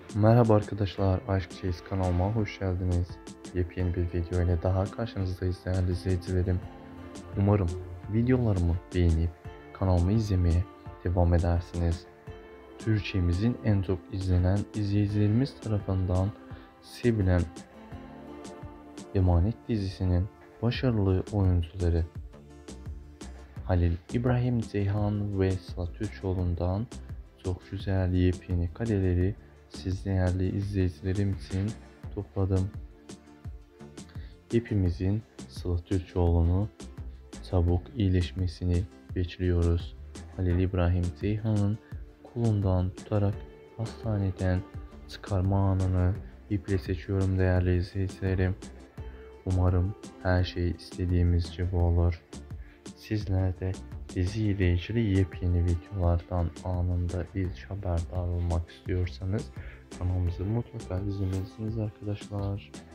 Merhaba arkadaşlar, Aşk Çeyiz kanalıma hoş geldiniz. Yepyeni bir video ile daha karşınızdayız değerli izleyicilerim. Umarım videolarımı beğenip kanalımı izlemeye devam edersiniz. Türkiye'mizin en çok izlenen izleyicilerimiz tarafından sevilen Emanet dizisinin başarılı oyuncuları Halil İbrahim Ceyhan ve Sıla Türkoğlu'ndan çok güzel yepyeni kareleri siz değerli izleyicilerim için topladım. Hepimizin Sıla Türkoğlu'nu çabuk iyileşmesini bekliyoruz. Halil İbrahim Ceyhan'ın kolundan tutarak hastaneden çıkarma anını iple seçiyorum değerli izleyicilerim. Umarım her şey istediğimiz gibi olur. Sizler de dizi ile ilgili yepyeni videolardan anında ilk haberdar olmak istiyorsanız kanalımızı mutlaka izlemelisiniz arkadaşlar.